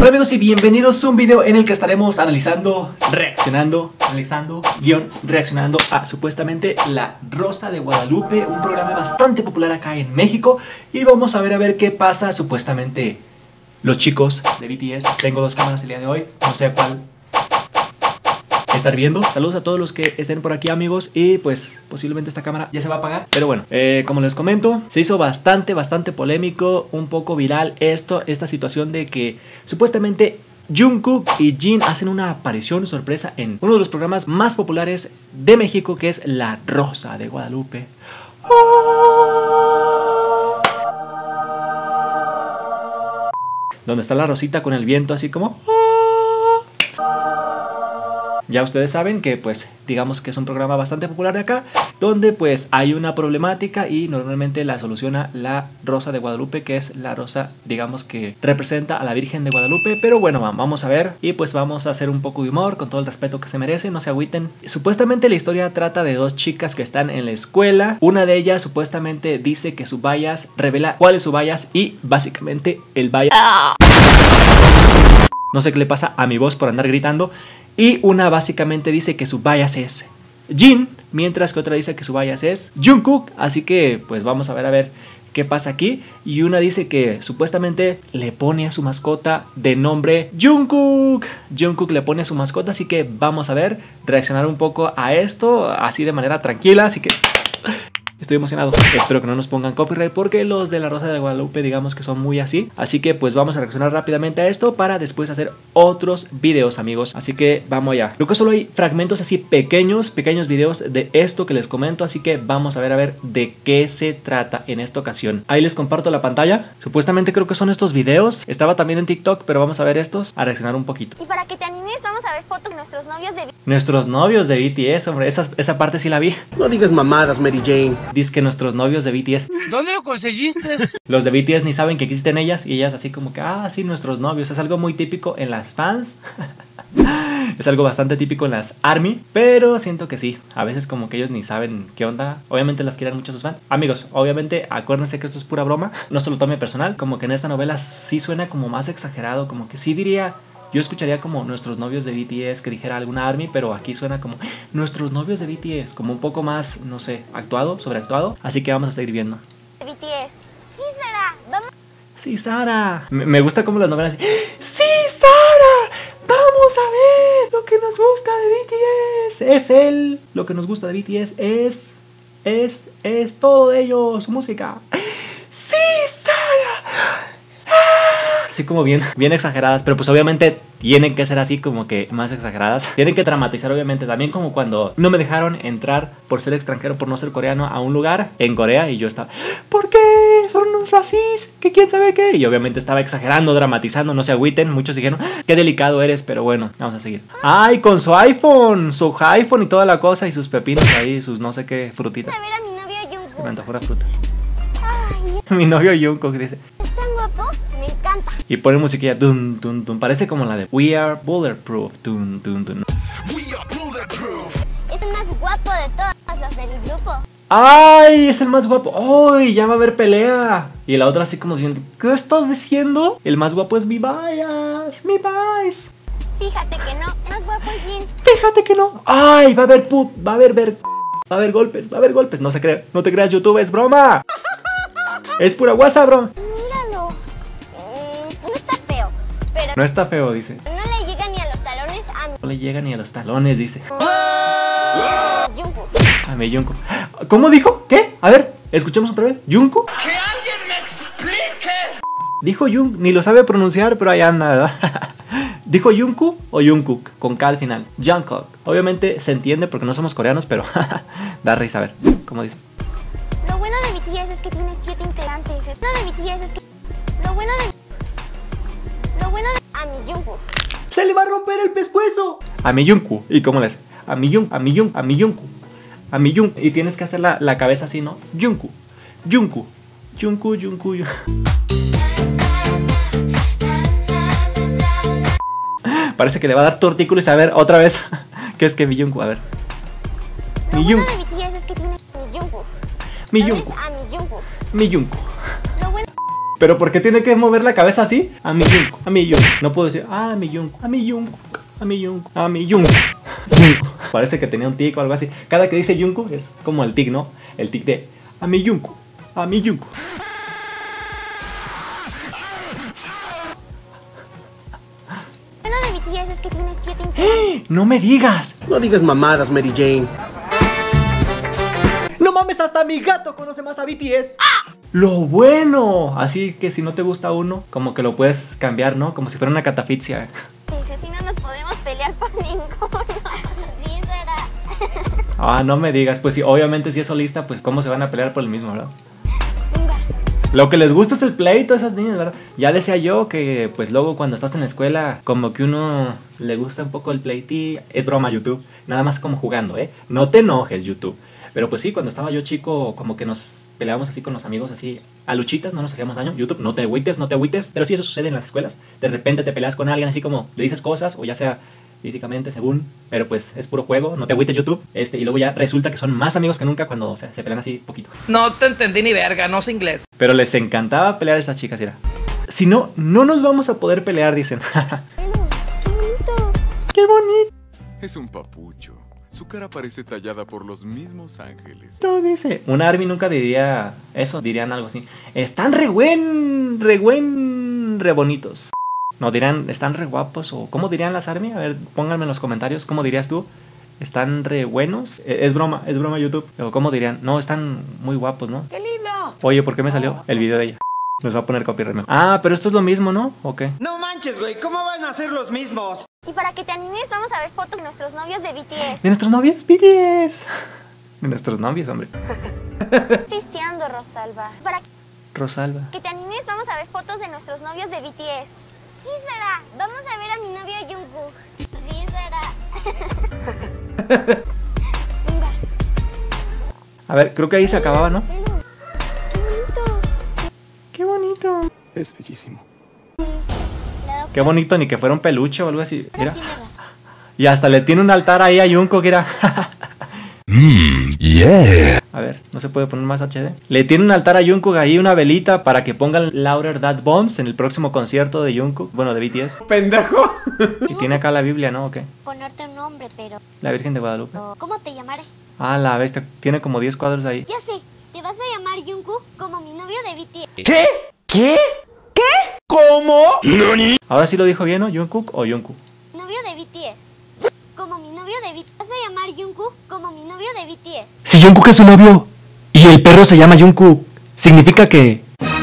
Hola amigos y bienvenidos a un video en el que estaremos reaccionando a supuestamente La Rosa de Guadalupe, un programa bastante popular acá en México, y vamos a ver qué pasa supuestamente los chicos de BTS. Tengo dos cámaras el día de hoy, no sé cuál estar viendo. Saludos a todos los que estén por aquí, amigos, y pues posiblemente esta cámara ya se va a apagar, pero bueno, como les comento, se hizo bastante polémico, un poco viral esta situación de que supuestamente Jungkook y Jin hacen una aparición sorpresa en uno de los programas más populares de México, que es La Rosa de Guadalupe. Donde está la rosita con el viento así como... Ya ustedes saben que pues digamos que es un programa bastante popular de acá, donde pues hay una problemática y normalmente la soluciona La Rosa de Guadalupe, que es la rosa, digamos, que representa a la Virgen de Guadalupe. Pero bueno, vamos a ver y pues vamos a hacer un poco de humor con todo el respeto que se merece, no se agüiten. Supuestamente la historia trata de dos chicas que están en la escuela. Una de ellas supuestamente dice que su bias revela cuál es su bias, y básicamente el bias... No sé qué le pasa a mi voz por andar gritando. Y una básicamente dice que su bias es Jin, mientras que otra dice que su bias es Jungkook. Así que pues vamos a ver qué pasa aquí. Y una dice que supuestamente le pone a su mascota de nombre Jungkook. Jungkook le pone a su mascota, así que vamos a reaccionar un poco a esto, así de manera tranquila. Así que... estoy emocionado. Espero que no nos pongan copyright, porque los de La Rosa de Guadalupe digamos que son muy así. Así que pues vamos a reaccionar rápidamente a esto para después hacer otros videos, amigos. Así que vamos allá. Creo que solo hay fragmentos así pequeños videos de esto que les comento. Así que vamos a ver de qué se trata en esta ocasión. Ahí les comparto la pantalla. Supuestamente creo que son estos videos. Estaba también en TikTok, pero vamos a ver estos, a reaccionar un poquito. Y para que te animes, vamos a ver fotos de nuestros novios de BTS. Nuestros novios de BTS, hombre. Esa parte sí la vi. No digas mamadas, Mary Jane. Dice que nuestros novios de BTS. ¿Dónde lo conseguiste? Los de BTS ni saben que existen ellas, y ellas así como que, sí, nuestros novios. Es algo muy típico en las fans. Es algo bastante típico en las ARMY, pero siento que sí, a veces como que ellos ni saben qué onda. Obviamente las quieren mucho sus fans. Amigos, obviamente acuérdense que esto es pura broma, no se lo tome personal. Como que en esta novela sí suena como más exagerado, como que sí diría... Yo escucharía como nuestros novios de BTS, que dijera alguna ARMY, pero aquí suena como nuestros novios de BTS, como un poco más, no sé, actuado, sobreactuado. Así que vamos a seguir viendo. BTS. Sí, Sara, vamos. Sí, Sara. Me gusta como las novelas. Sí, Sara, vamos a ver lo que nos gusta de BTS. Es él. Lo que nos gusta de BTS es todo de ellos, su música. Sí, Sara. Así como bien exageradas, pero pues obviamente tienen que ser así como que más exageradas. Tienen que dramatizar, obviamente. También como cuando no me dejaron entrar por ser extranjero, por no ser coreano, a un lugar en Corea, y yo estaba, ¿por qué? Son unos racistas, que quién sabe qué. Y obviamente estaba exagerando, dramatizando, no se agüiten. Muchos dijeron, qué delicado eres, pero bueno, vamos a seguir. Ay, con su iPhone y toda la cosa, y sus pepinos ahí, sus no sé qué frutitas. A ver a mi novio Jungkook. Se me antojó una fruta. Ay, Mi novio Jungkook dice... es tan guapo, me encanta. Y pone musiquilla, dun, dun, dun. Parece como la de We Are Bulletproof, dun, dun, dun. Es el más guapo de todos los de mi grupo. ¡Ay! Es el más guapo. ¡Ay! Ya va a haber pelea. Y la otra así como diciendo, ¿qué estás diciendo? El más guapo es mi bias, mi bias. Fíjate que no es guapo el Jin. Fíjate que no. ¡Ay! Va a haber va a haber golpes, No se cree, no te creas, YouTube, es broma. Es pura WhatsApp, bro. Míralo. No está feo, pero No está feo, dice. no le llega ni a los talones a No le llega ni a los talones, dice. mi Jungkook. A mi Jungkook. ¿Cómo dijo? ¿Qué? A ver, escuchemos otra vez. ¿Jungkook? ¡Que alguien me explique! Dijo Jung, ni lo sabe pronunciar, pero ahí anda, ¿verdad? ¿Dijo Jungkook o Jungkook? Con K al final. Jungkook. Obviamente se entiende porque no somos coreanos, pero da risa. A ver, ¿cómo dice? Lo bueno de BTS es que tiene 7 integrantes. Lo bueno de a mi Jungkook. ¡Se le va a romper el pescuezo! A mi Jungkook. ¿Y cómo le hace? A mi Jungkook. Y tienes que hacer la cabeza así, ¿no? Jungkook. Parece que le va a dar tortícolis. A ver, otra vez. ¿Qué es que mi Jungkook? A ver. Lo bueno de BTS es que tiene mi Jungkook. Mi ¿No ves? Jungkook. A mi Jungkook. Mi Jungkook. Lo bueno ¿Pero por qué tiene que mover la cabeza así? A mi Jungkook, a mi Jungkook. No puedo decir, a mi Jungkook, a mi Jungkook, a mi Jungkook, a mi Jungkook. Parece que tenía un tic o algo así. Cada que dice Jungkook es como el tic, ¿no? El tic de, a mi Jungkook, a mi Jungkook. Lo bueno de BTS es que tiene 7 integrantes. ¡No me digas! No digas mamadas, Mary Jane. No mames, hasta mi gato conoce más a BTS. ¡Lo bueno! Así que si no te gusta uno, como que lo puedes cambiar, ¿no? Como si fuera una catafixia. Si así no nos podemos pelear por ninguno. Sí, será. Ah, no me digas. Pues sí, obviamente si es solista, pues cómo se van a pelear por el mismo, ¿verdad? Venga. Lo que les gusta es el pleito a esas niñas, ¿verdad? Ya decía yo que pues luego cuando estás en la escuela como que uno le gusta un poco el pleití. Es broma, YouTube. Nada más como jugando, ¿eh? No te enojes, YouTube. Pero pues sí, cuando estaba yo chico como que nos peleábamos así con los amigos, así a luchitas, no nos hacíamos daño. YouTube, no te agüites, no te agüites. Pero sí, eso sucede en las escuelas. De repente te peleas con alguien así como le dices cosas, o ya sea físicamente, según, pero pues es puro juego, no te agüites, YouTube. Y luego ya resulta que son más amigos que nunca cuando se pelean así poquito. No te entendí ni verga, no sé inglés. Pero les encantaba pelear a esas chicas, mira. Si no, no nos vamos a poder pelear, dicen. Bueno, qué bonito. ¡Qué bonito! Es un papucho. Su cara parece tallada por los mismos ángeles. Dice. Una Army nunca diría eso, dirían algo así. Están re bonitos. No, dirán, están re guapos, o ¿cómo dirían las Army? A ver, pónganme en los comentarios, ¿cómo dirías tú? ¿Están re buenos? Es broma YouTube. O ¿cómo dirían? No, están muy guapos, ¿no? ¡Qué lindo! Oye, ¿por qué me salió el video de ella? Nos va a poner copyright. Ah, pero esto es lo mismo, ¿no? ¿O qué? No manches, güey, ¿cómo van a ser los mismos? Y para que te animes, vamos a ver fotos de nuestros novios de BTS. ¿De nuestros novios? BTS. De nuestros novios, hombre. Pisteando, Rosalba. Para Rosalba. que te animes, vamos a ver fotos de nuestros novios de BTS. Sí, será. Vamos a ver a mi novio Jungkook. Sí, será. Venga. A ver, creo que ahí se acababa, ¿no? Qué bonito. Qué bonito. Es bellísimo. La Qué bonito, ni que fuera un peluche o algo así. doctora Mira. tiene razón. Y hasta le tiene un altar ahí a Jungkook, mira. Yeah. A ver, no se puede poner más HD. Le tiene un altar a Jungkook ahí, una velita para que pongan Louder That Bombs en el próximo concierto de Jungkook. Bueno, de BTS. Pendejo. Y tiene acá la Biblia, ¿no? ¿O qué? Ponerte un nombre, pero La Virgen de Guadalupe. ¿cómo te llamaré? Ah, la bestia. Tiene como 10 cuadros ahí. Ya sé, te vas a llamar Jungkook como mi novio de BTS. ¿Qué? ¿Qué? ¿Qué? ¿Cómo? Ahora sí lo dijo bien, ¿no? ¿Jungkook o Jungkook? Novio de BTS. Como mi novio de BTS. Vas a llamar Jungkook como mi novio de BTS. Si Jungkook es su novio y el perro se llama Jungkook, significa que...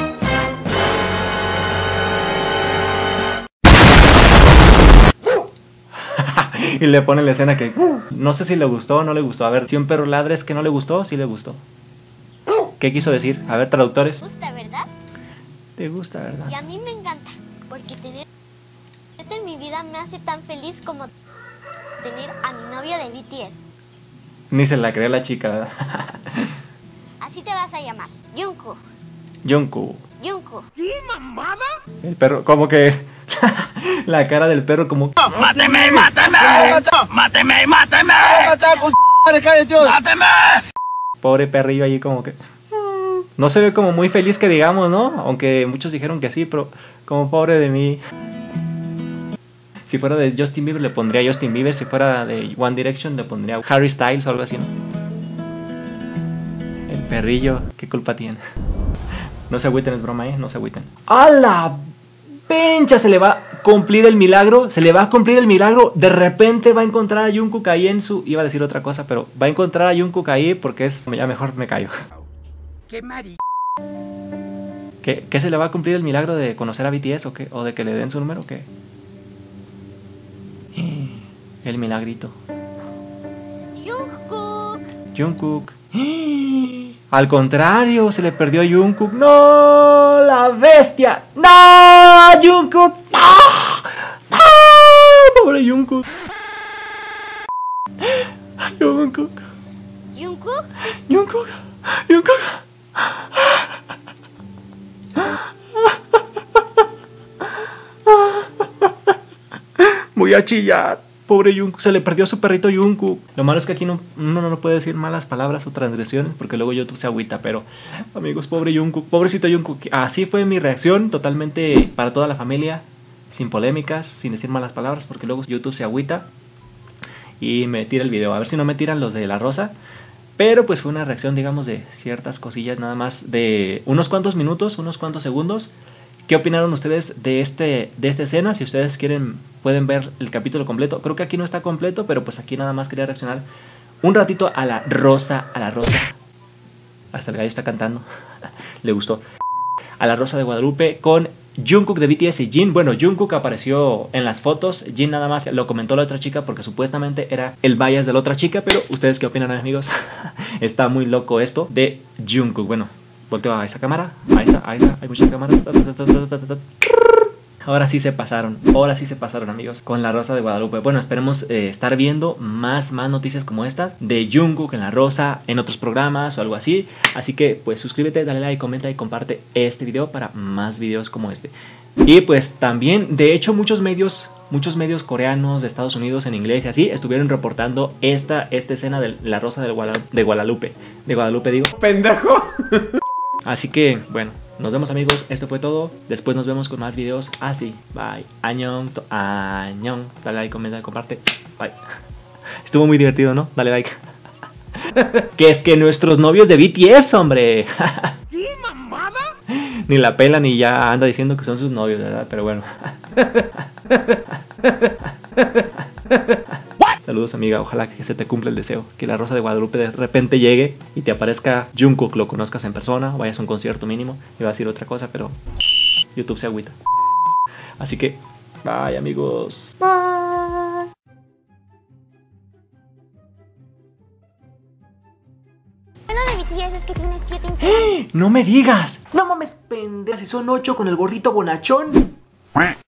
Y le pone la escena que... No sé si le gustó o no le gustó. A ver, si un perro ladra es que no le gustó, sí le gustó. ¿Qué quiso decir? A ver, traductores. ¿Te gusta, verdad? Te gusta, ¿verdad? Y a mí me encanta. Porque tenerte en mi vida me hace tan feliz como tener a mi novio de BTS. Ni se la cree la chica, ¿verdad? Así te vas a llamar. Jungkook. Jungkook. Jungkook. El perro, como que... la cara del perro como... ¡Máteme, máteme! ¡Máteme, máteme! ¡Máteme! Pobre perrillo allí como que... No se ve como muy feliz que digamos, ¿no? Aunque muchos dijeron que sí, pero como pobre de mí. Si fuera de Justin Bieber le pondría Justin Bieber. Si fuera de One Direction le pondría Harry Styles o algo así, ¿no? El perrillo, ¿qué culpa tiene? No se agüiten, es broma, ¿eh? No se agüiten. ¡A la pincha! Se le va a cumplir el milagro. Se le va a cumplir el milagro. De repente va a encontrar a Jungkook ahí en su... Iba a decir otra cosa, pero va a encontrar a Jungkook ahí porque es... Ya mejor me callo. ¡Qué mari! ¿Qué se le va a cumplir el milagro de conocer a BTS o qué? ¿O de que le den su número o qué? El milagrito. Jungkook. Jungkook. Al contrario, se le perdió a Jungkook. ¡No! ¡La bestia! ¡No! ¡Jungkook! ¡No! ¡No! ¡Pobre Jungkook! Jungkook. Jungkook. Jungkook. Jungkook. Voy a chillar. Pobre Jungkook, se le perdió a su perrito Jungkook. Lo malo es que aquí uno no puede decir malas palabras o transgresiones porque luego YouTube se agüita. Pero, amigos, pobre Jungkook, pobrecito Jungkook. Así fue mi reacción, totalmente para toda la familia, sin polémicas, sin decir malas palabras, porque luego YouTube se agüita y me tira el video. A ver si no me tiran los de La Rosa. Pero pues fue una reacción, digamos, de ciertas cosillas, nada más de unos cuantos minutos, unos cuantos segundos. ¿Qué opinaron ustedes de esta escena? Si ustedes quieren, pueden ver el capítulo completo. Creo que aquí no está completo, pero pues aquí nada más quería reaccionar un ratito a La Rosa, Hasta el gallo está cantando. Le gustó. A La Rosa de Guadalupe con Jungkook de BTS y Jin. Bueno, Jungkook apareció en las fotos. Jin nada más lo comentó la otra chica porque supuestamente era el bias de la otra chica. Pero, ¿ustedes qué opinan, amigos? Está muy loco esto de Jungkook. Bueno, volteo a esa cámara. A esa. Hay muchas cámaras. Ahora sí se pasaron, amigos, con La Rosa de Guadalupe. Bueno, esperemos estar viendo más noticias como estas de Jungkook en La Rosa, en otros programas o algo así. Así que pues suscríbete, dale like, comenta y comparte este video para más videos como este. Y pues también, de hecho, muchos medios coreanos de Estados Unidos en inglés y así estuvieron reportando esta escena de La Rosa de Guadalupe. De Guadalupe digo. ¡Pendejo! Así que, bueno, nos vemos, amigos. Esto fue todo. Después nos vemos con más videos. Así, bye. Añón. Dale like, comenta, comparte. Bye. Estuvo muy divertido, ¿no? Dale like. Que es que nuestros novios de BTS, hombre. ¿Qué mamada? Ni la pela ni ya anda diciendo que son sus novios, ¿verdad? Pero bueno. Saludos, amiga, ojalá que se te cumpla el deseo. Que La Rosa de Guadalupe de repente llegue y te aparezca Jungkook, lo conozcas en persona, vayas a un concierto mínimo. Iba a decir otra cosa, pero YouTube se agüita. Así que, bye, amigos. Bye. Bueno, de BTS es que tiene 7 integrantes. ¡No me digas! No mames, pendeja, si son 8 con el gordito bonachón.